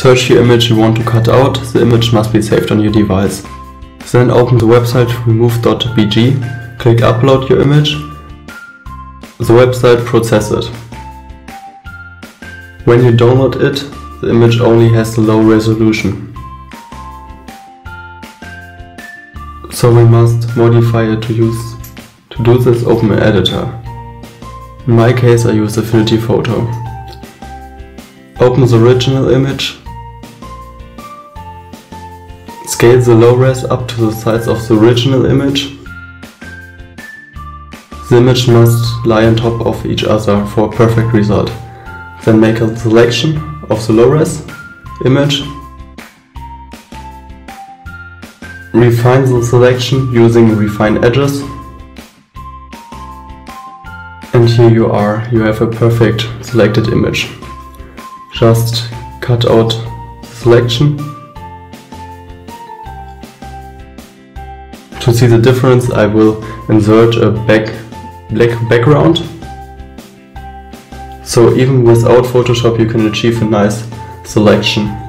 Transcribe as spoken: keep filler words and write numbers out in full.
Search your image you want to cut out. The image must be saved on your device. Then open the website remove dot b g, click upload your image. The website processes it. When you download it, the image only has the low resolution. So we must modify it to use. To do this, open an editor. In my case I use Affinity Photo. Open the original image. Scale the low res up to the size of the original image. The image must lie on top of each other for a perfect result. Then make a selection of the low res image. Refine the selection using refine edges. And here you are, you have a perfect selected image. Just cut out the selection. To see the difference, I will insert a back, black background. So even without Photoshop you can achieve a nice selection.